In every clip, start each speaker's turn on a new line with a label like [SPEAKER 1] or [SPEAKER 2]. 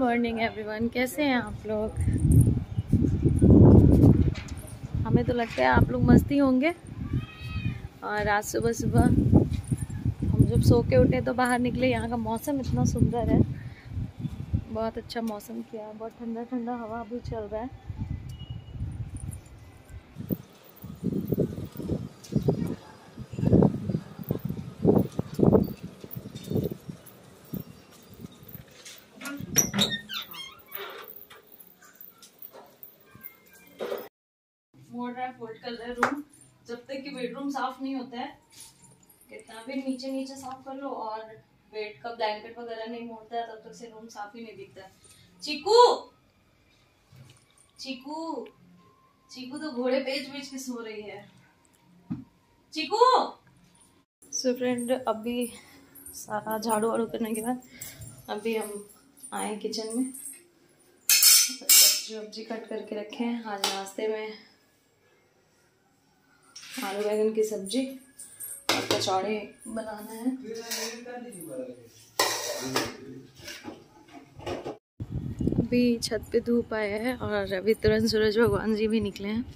[SPEAKER 1] Morning everyone, कैसे हैं आप लोग। हमें तो लगता है आप लोग मस्ती होंगे। और आज सुबह सुबह हम जब सो के उठे तो बाहर निकले। यहाँ का मौसम इतना सुंदर है, बहुत अच्छा मौसम किया है, बहुत ठंडा ठंडा हवा भी चल रहा है। मोड़ रहा है, फोल्ड कर रहा है रूम। जब तक कि बेडरूम साफ नहीं होता है, कितना भी नीचे नीचे साफ कर लो और बेड का ब्लैंकेट वगैरह नहीं मोड़ता है, तब तक से रूम साफ ही नहीं दिखता है। चीकू चीकू चीकू तो घोड़े बेच बेच के सो रही है। चीकू। सो फ्रेंड, अभी सारा झाड़ू वाड़ू करने के बाद अभी हम आए किचन में। सब्जी कट करके रखे हैं। आज नाश्ते में आलू बैंगन की सब्जी और कचौड़े बनाना है। अभी छत पे धूप आया है और अभी तुरंत सूरज भगवान जी भी निकले हैं।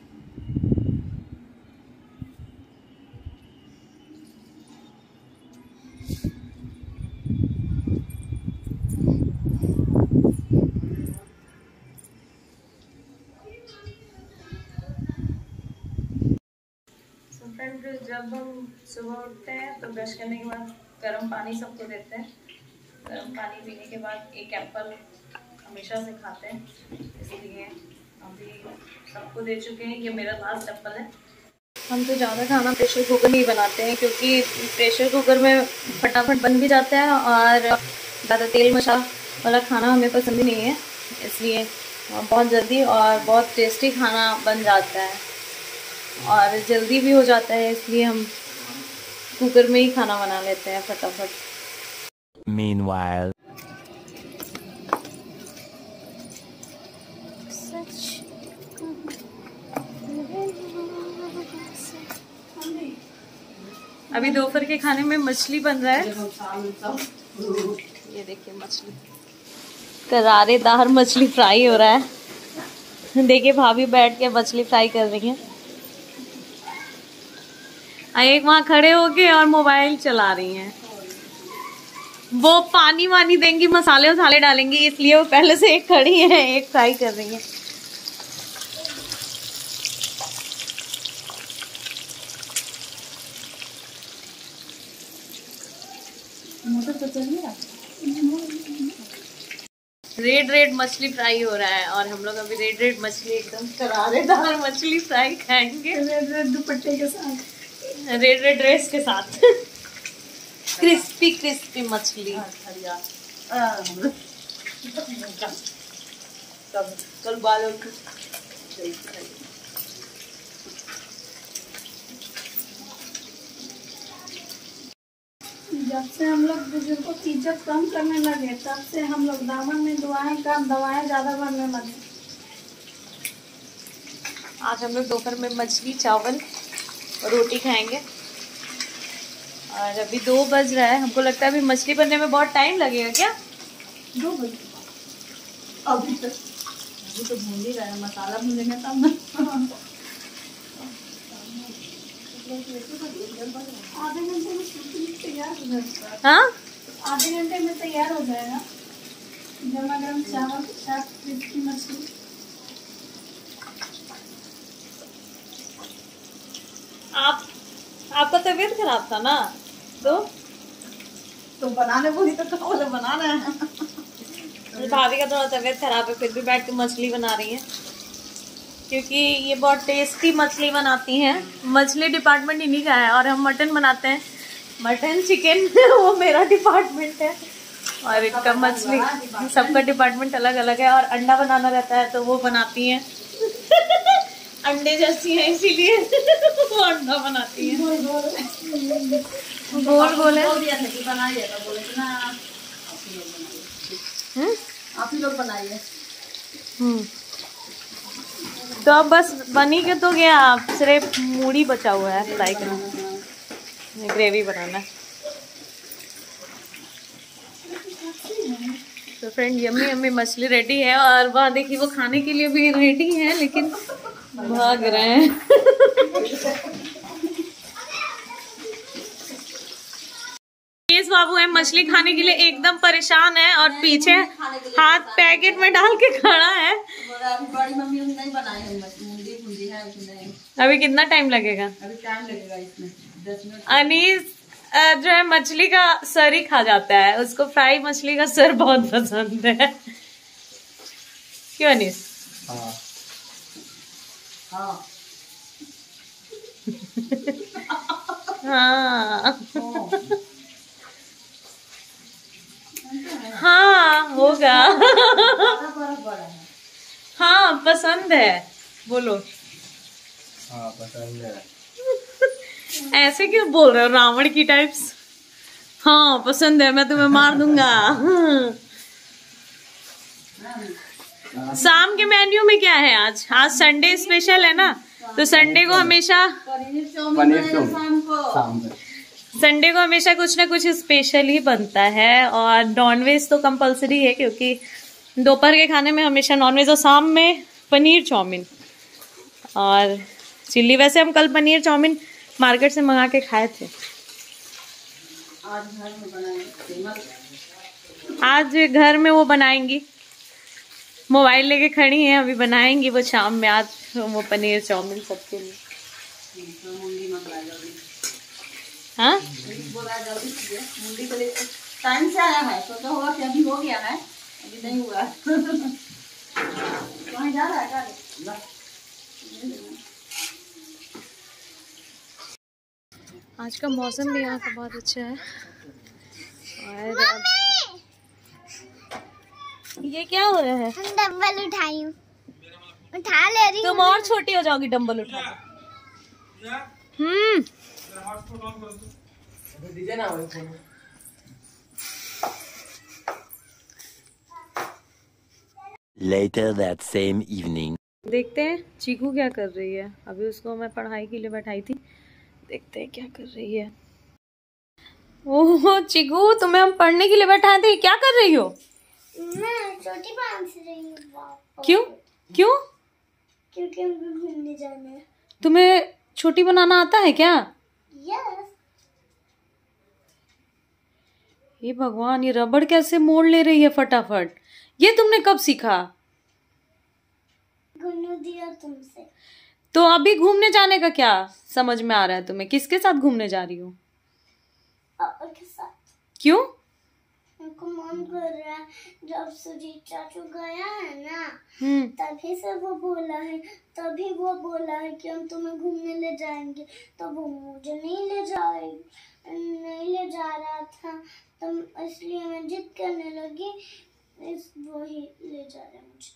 [SPEAKER 1] जब हम सुबह उठते हैं तो ब्रश करने के बाद गर्म पानी सबको देते हैं। गर्म पानी पीने के बाद एक एप्पल हमेशा से खाते हैं, इसलिए अभी सबको दे चुके हैं। ये मेरा लास्ट एप्पल है। हम तो ज़्यादा खाना प्रेशर कुकर में ही बनाते हैं, क्योंकि प्रेशर कुकर में फटाफट बन भी जाता है और ज़्यादा तेल मसाला वाला खाना हमें पसंद ही नहीं है, इसलिए बहुत जल्दी और बहुत टेस्टी खाना बन जाता है और जल्दी भी हो जाता है, इसलिए हम कुकर में ही खाना बना लेते हैं फटाफट।
[SPEAKER 2] Meanwhile,
[SPEAKER 1] अभी दोपहर के खाने में मछली बन रहा है। ये देखिए मछली, करारेदार मछली फ्राई हो रहा है। देखिए भाभी बैठ के मछली फ्राई कर रही है। एक वहाँ खड़े होके और मोबाइल चला रही हैं। वो पानी वानी देंगी, मसाले वसाले डालेंगी, इसलिए वो पहले से एक खड़ी है, एक फ्राई कर रही है। रेड रेड मछली फ्राई हो रहा है और हम लोग अभी रेड रेड मछली, एकदम करारेदार मछली फ्राई खाएंगे। रेड रेड दुपट्टे के साथ, रेड रेड ड्रेस के साथ। क्रिस्पी क्रिस्पी मछली। चल बालों
[SPEAKER 3] जब से हम लोग बुजुर्गों की इज्जत कम करने लगे, तब से हम लोग दामन में दुआएं कम, दवाएं ज्यादा भरने लगे।
[SPEAKER 1] आज हम लोग दोपहर में मछली चावल और रोटी खाएंगे और अभी 2 बज रहा है। हमको लगता है अभी मछली बनने में बहुत टाइम लगेगा। क्या
[SPEAKER 3] 2 बजे? अभी तो भून ही रहा है, मसाला भूनेंगे तब ना। आधे घंटे में तैयार हो जाएगा।
[SPEAKER 1] हाँ,
[SPEAKER 3] आधे घंटे में तैयार हो जाएगा। गर्मा गर्म चावल के साथ क्रिस्पी मछली।
[SPEAKER 1] आपका तबीयत खराब था ना, तो
[SPEAKER 3] बनाने बोली तो बोले बनाना है।
[SPEAKER 1] भाभी का थोड़ा तबीयत खराब है, फिर भी बैठ के मछली बना रही है, क्योंकि ये बहुत टेस्टी मछली बनाती हैं। मछली डिपार्टमेंट इन्हीं का है और हम मटन बनाते हैं। मटन चिकन वो मेरा डिपार्टमेंट है और इनका मछली, सबका डिपार्टमेंट अलग अलग है। और अंडा बनाना रहता है तो वो बनाती हैं। अंडे जैसी है इसीलिए वो अंडा बनाती है। गोल गोल है।
[SPEAKER 3] आप ही लोग बनाइए।
[SPEAKER 1] तो अब बस बनी के तो गया, सिर्फ मूढ़ी बचा हुआ है फ्राई करना, ग्रेवी बनाना। तो फ्रेंड यम्मी यम्मी मछली रेडी है और वहाँ देखिए वो खाने के लिए भी रेडी है लेकिन भाग रहे हैं। केस बाबू है मछली खाने के लिए एकदम परेशान है और पीछे हाथ पैकेट में डाल के खड़ा है।
[SPEAKER 4] बड़ी मम्मी नहीं बनाई है मुंडी है
[SPEAKER 1] अभी कितना टाइम लगेगा?
[SPEAKER 4] अभी टाइम लगेगा इसमें 10 मिनट।
[SPEAKER 1] अनीस जो है मछली का सर ही खा जाता है, उसको फ्राई मछली का सर बहुत पसंद है। क्यों अनीस?
[SPEAKER 4] हाँ
[SPEAKER 1] हाँ हाँ होगा।
[SPEAKER 4] बड़ा है।
[SPEAKER 1] हाँ पसंद है, बोलो।
[SPEAKER 5] हाँ पसंद है।
[SPEAKER 1] ऐसे क्यों बोल रहे हो रावण की टाइप्स? हाँ पसंद है, मैं तुम्हें मार दूंगा। शाम के मेन्यू में क्या है आज? आज संडे स्पेशल है ना, तो संडे को हमेशा संडे को हमेशा कुछ ना कुछ स्पेशल ही बनता है और नॉनवेज तो कंपलसरी है क्योंकि दोपहर के खाने में हमेशा नॉनवेज और शाम में पनीर चाउमीन और चिल्ली। वैसे हम कल पनीर चाउमीन मार्केट से मंगा के खाए थे।
[SPEAKER 4] आज घर में बनाए,
[SPEAKER 1] आज घर में वो बनाएंगी, मोबाइल लेके खड़ी हैं, अभी बनाएंगी वो शाम में आज वो पनीर चाउमीन सबके लिए।
[SPEAKER 4] मुंडी मंगवा जल्दी।
[SPEAKER 1] हाँ
[SPEAKER 4] बोला जल्दी कीजिए, मुंडी को लेकर टाइम से आया है, सोचा होगा कि अभी हो गया है, अभी नहीं हुआ। कहाँ जा रहा है क्या?
[SPEAKER 1] आज का मौसम भी यहाँ का बहुत अच्छा है। और ये क्या हो रहा है?
[SPEAKER 6] डंबल उठाई हूँ, उठा ले रही
[SPEAKER 1] तुम और छोटी हो जाओगी डंबल उठा के।
[SPEAKER 2] Later that same evening.
[SPEAKER 1] देखते हैं चीकू क्या कर रही है। अभी उसको मैं पढ़ाई के लिए बैठाई थी, देखते हैं क्या कर रही है। ओह चीकू, तुम्हें हम पढ़ने के लिए बैठाए थे, क्या कर रही हो?
[SPEAKER 6] मैं छोटी बांध रही हूँ।
[SPEAKER 1] क्यों क्यों?
[SPEAKER 6] क्योंकि हमको घूमने जाना है।
[SPEAKER 1] तुम्हें छोटी बनाना आता है क्या?
[SPEAKER 6] यस।
[SPEAKER 1] ये भगवान, ये रबड़ कैसे मोड़ ले रही है फटाफट? ये तुमने कब सीखा?
[SPEAKER 6] गुन्नू दिया तुमसे।
[SPEAKER 1] तो अभी घूमने जाने का क्या समझ में आ रहा है तुम्हें? किसके साथ घूमने जा रही हो?
[SPEAKER 6] पापा के साथ।
[SPEAKER 1] क्यों?
[SPEAKER 6] हमको मन कर रहा है, जब सुजीत चाचू गया है ना तभी से वो बोला है, तभी वो बोला है कि हम तुम्हें घूमने ले जाएंगे, तो वो मुझे नहीं ले जा रहा था, तो इसलिए मैं जिद करने लगी, वो ही ले जा रहा है मुझे।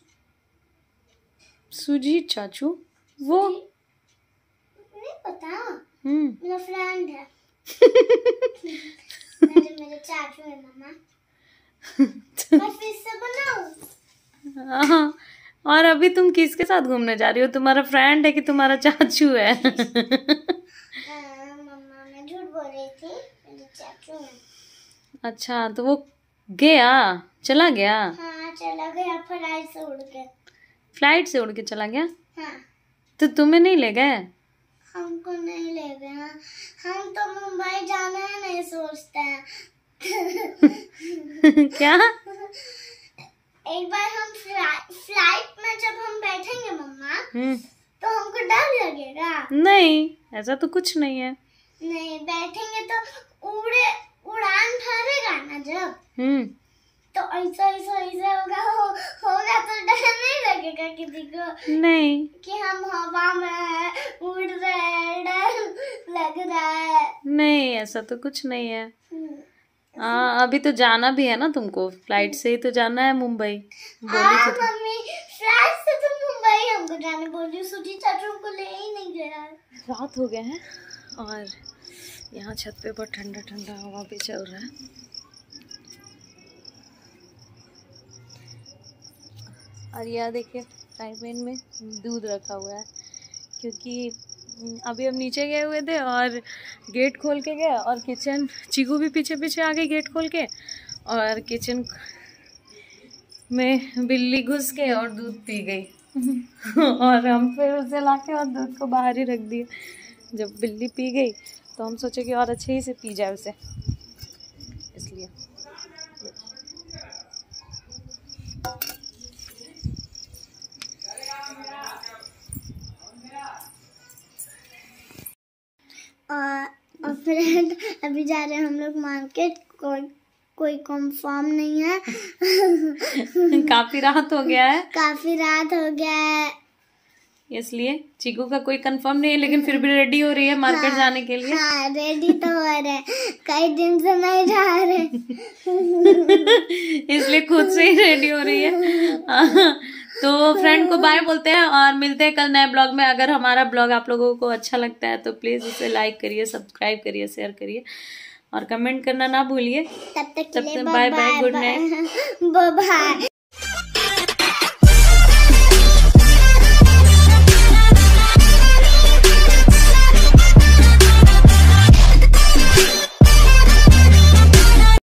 [SPEAKER 1] सुजीत चाचू? वो
[SPEAKER 6] नहीं पता, मेरा फ्रेंड है। मेरे चाचू है मामा। मैं फिर से बनाऊं?
[SPEAKER 1] हाँ, और अभी तुम किसके साथ घूमने जा रही हो? तुम्हारा फ्रेंड है कि तुम्हारा चाचू है?
[SPEAKER 6] मम्मा मैं झूठ बोल रही थी, मेरे चाचू है।
[SPEAKER 1] अच्छा, तो वो गया, चला गया?
[SPEAKER 6] हाँ चला गया, फ्लाइट से उड़ के।
[SPEAKER 1] फ्लाइट से उड़ के चला गया?
[SPEAKER 6] हाँ।
[SPEAKER 1] तो तुम्हें नहीं ले गए?
[SPEAKER 6] हमको नहीं ले गए, हम तो मुंबई जाना है नहीं सोचते हैं।
[SPEAKER 1] क्या?
[SPEAKER 6] एक बार हम फ्लाइट में जब हम बैठेंगे मम्मा, तो हमको डर लगेगा?
[SPEAKER 1] नहीं, ऐसा तो कुछ नहीं है।
[SPEAKER 6] नहीं, बैठेंगे तो उड़ान भरेगा ना जब, तो ऐसा होगा तो डर नहीं लगेगा किसी को?
[SPEAKER 1] नहीं,
[SPEAKER 6] कि हम हवा में उड़ रहे हैं, डर लग रहा है?
[SPEAKER 1] नहीं, ऐसा तो कुछ नहीं है। हाँ, अभी तो जाना भी है ना तुमको, फ्लाइट से ही तो जाना है मुंबई। बोली थी
[SPEAKER 6] मम्मी, फ्लाइट से तो मुंबई हमको जाने बोली, सुजीत चाचू को ले ही नहीं गया।
[SPEAKER 1] रात हो गया है और यहाँ छत पे बहुत ठंडा ठंडा हवा भी चल रहा है। और यह देखिए फ्राई पैन में दूध रखा हुआ है, क्योंकि अभी हम नीचे गए हुए थे और गेट खोल के गए और किचन, चीकू भी पीछे पीछे आ गई गेट खोल के, और किचन में बिल्ली घुस के और दूध पी गई और हम फिर उसे लाके और दूध को बाहर ही रख दिए। जब बिल्ली पी गई तो हम सोचे कि और अच्छे ही से पी जाए उसे, इसलिए।
[SPEAKER 6] और फ्रेंड अभी जा रहे हैं हम लोग मार्केट। कोई कंफर्म नहीं है
[SPEAKER 1] काफी रात हो गया है,
[SPEAKER 6] काफी रात हो गया है,
[SPEAKER 1] इसलिए चीकू का कोई कंफर्म नहीं है, लेकिन फिर भी रेडी हो रही है मार्केट जाने के लिए।
[SPEAKER 6] हाँ रेडी तो हो रहे हैं, कई दिन से नहीं जा रहे
[SPEAKER 1] इसलिए खुद से ही रेडी हो रही है। तो फ्रेंड को बाय बोलते हैं और मिलते हैं कल नए ब्लॉग में। अगर हमारा ब्लॉग आप लोगों को अच्छा लगता है तो प्लीज उसे लाइक करिए, सब्सक्राइब करिए, शेयर करिए और कमेंट करना ना भूलिए।
[SPEAKER 6] तब तक
[SPEAKER 1] bye bye, good night,
[SPEAKER 6] bye bye.